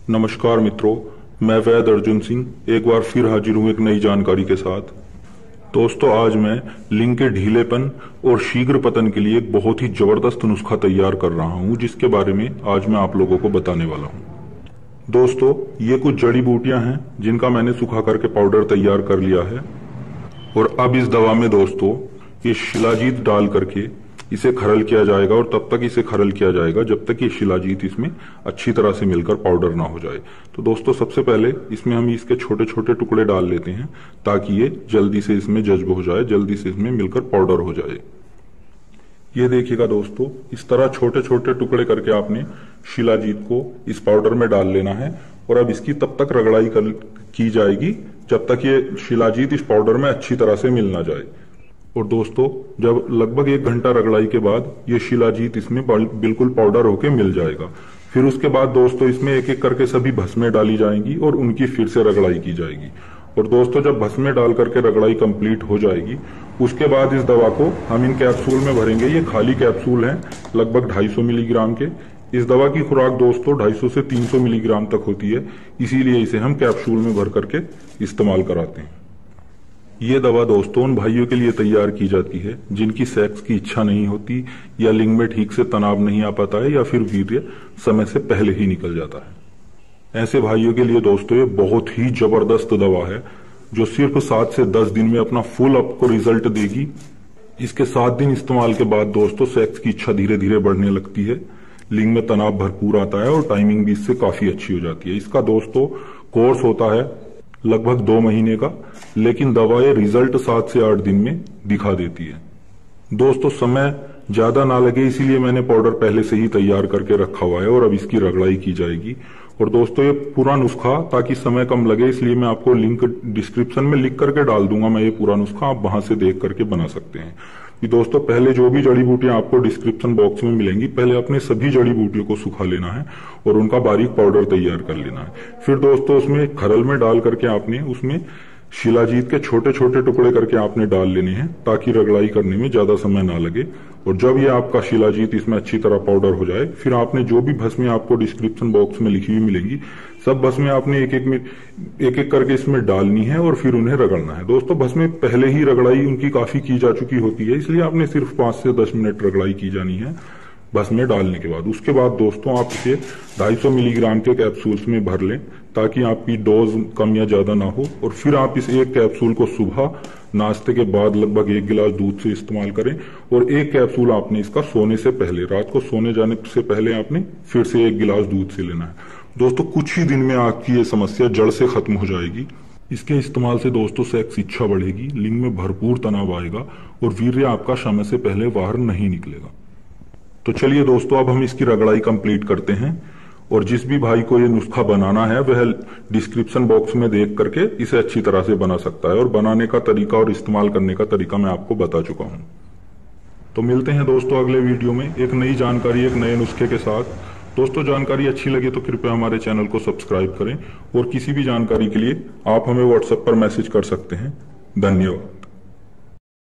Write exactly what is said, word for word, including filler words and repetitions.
नमस्कार मित्रों, मैं वैद अर्जुन सिंह एक बार फिर हाजिर हूँ एक नई जानकारी के साथ। दोस्तों, आज मैं लिंग के ढीलेपन और शीघ्र पतन के लिए एक बहुत ही जबरदस्त नुस्खा तैयार कर रहा हूँ, जिसके बारे में आज मैं आप लोगों को बताने वाला हूँ। दोस्तों, ये कुछ जड़ी बूटियां हैं जिनका मैंने सुखा करके पाउडर तैयार कर लिया है और अब इस दवा में दोस्तों ये शिलाजीत डाल करके इसे खरल किया जाएगा और तब तक इसे खरल किया जाएगा जब तक ये शिलाजीत इसमें अच्छी तरह से मिलकर पाउडर ना हो जाए। तो दोस्तों, सबसे पहले इसमें हम इसके छोटे छोटे टुकड़े डाल लेते हैं ताकि ये जल्दी से इसमें जज्ब हो जाए, जल्दी से इसमें मिलकर पाउडर हो जाए। ये देखिएगा दोस्तों, इस तरह छोटे छोटे टुकड़े करके आपने शिलाजीत को इस पाउडर में डाल लेना है और अब इसकी तब तक रगड़ाई कर, की जाएगी जब तक ये शिलाजीत इस पाउडर में अच्छी तरह से मिल ना जाए। और दोस्तों, जब लगभग एक घंटा रगड़ाई के बाद ये शिलाजीत इसमें बिल्कुल पाउडर होके मिल जाएगा, फिर उसके बाद दोस्तों इसमें एक एक करके सभी भस्में डाली जाएंगी और उनकी फिर से रगड़ाई की जाएगी। और दोस्तों, जब भस्में डाल करके रगड़ाई कंप्लीट हो जाएगी, उसके बाद इस दवा को हम इन कैप्सूल में भरेंगे। ये खाली कैप्सूल हैं, लगभग ढाई सौ मिलीग्राम के। इस दवा की खुराक दोस्तों ढाई सौ से तीन सौ मिलीग्राम तक होती है, इसीलिए इसे हम कैप्सूल में भर करके इस्तेमाल कराते हैं। ये दवा दोस्तों उन भाइयों के लिए तैयार की जाती है जिनकी सेक्स की इच्छा नहीं होती, या लिंग में ठीक से तनाव नहीं आ पाता है, या फिर वीर्य समय से पहले ही निकल जाता है। ऐसे भाइयों के लिए दोस्तों ये बहुत ही जबरदस्त दवा है जो सिर्फ सात से दस दिन में अपना फुल आपको रिजल्ट देगी। इसके सात दिन इस्तेमाल के बाद दोस्तों सेक्स की इच्छा धीरे धीरे बढ़ने लगती है, लिंग में तनाव भरपूर आता है और टाइमिंग भी इससे काफी अच्छी हो जाती है। इसका दोस्तों कोर्स होता है लगभग दो महीने का, लेकिन दवा ये रिजल्ट सात से आठ दिन में दिखा देती है। दोस्तों, समय ज्यादा ना लगे इसीलिए मैंने पाउडर पहले से ही तैयार करके रखा हुआ है और अब इसकी रगड़ाई की जाएगी। और दोस्तों, ये पूरा नुस्खा ताकि समय कम लगे इसलिए मैं आपको लिंक डिस्क्रिप्शन में लिख करके डाल दूंगा। मैं ये पूरा नुस्खा आप वहां से देख करके बना सकते हैं। कि दोस्तों, पहले जो भी जड़ी बूटियां आपको डिस्क्रिप्शन बॉक्स में मिलेंगी, पहले अपने सभी जड़ी बूटियों को सुखा लेना है और उनका बारीक पाउडर तैयार कर लेना है। फिर दोस्तों उसमें खरल में डाल करके आपने उसमें शिलाजीत के छोटे छोटे टुकड़े करके आपने डाल लेने हैं ताकि रगड़ाई करने में ज्यादा समय ना लगे। और जब ये आपका शिलाजीत इसमें अच्छी तरह पाउडर हो जाए, फिर आपने जो भी भस्में आपको डिस्क्रिप्शन बॉक्स में लिखी हुई मिलेंगी, सब भस्में आपने एक एक में एक एक करके इसमें डालनी है और फिर उन्हें रगड़ना है। दोस्तों, भस्में पहले ही रगड़ाई उनकी काफी की जा चुकी होती है, इसलिए आपने सिर्फ पांच से दस मिनट रगड़ाई की जानी है भस्में डालने के बाद। उसके बाद दोस्तों आप इसे ढाई सौ मिलीग्राम के कैप्सूल्स में भर लें ताकि आपकी डोज कम या ज्यादा ना हो। और फिर आप इस एक कैप्सूल को सुबह नाश्ते के बाद लगभग एक गिलास दूध से इस्तेमाल करें और एक कैप्सूल आपने इसका सोने से पहले, रात को सोने जाने से पहले आपने फिर से एक गिलास दूध से लेना है। दोस्तों, कुछ ही दिन में आपकी ये समस्या जड़ से खत्म हो जाएगी। इसके इस्तेमाल से दोस्तों सेक्स इच्छा बढ़ेगी, लिंग में भरपूर तनाव आएगा और वीर्य आपका समय से पहले बाहर नहीं निकलेगा। तो चलिए दोस्तों, अब हम इसकी रगड़ाई कंप्लीट करते हैं और जिस भी भाई को ये नुस्खा बनाना है वह डिस्क्रिप्शन बॉक्स में देख करके इसे अच्छी तरह से बना सकता है। और बनाने का तरीका और इस्तेमाल करने का तरीका मैं आपको बता चुका हूं। तो मिलते हैं दोस्तों अगले वीडियो में एक नई जानकारी, एक नए नुस्खे के साथ। दोस्तों, जानकारी अच्छी लगे तो कृपया हमारे चैनल को सब्सक्राइब करें और किसी भी जानकारी के लिए आप हमें व्हाट्सएप पर मैसेज कर सकते हैं। धन्यवाद।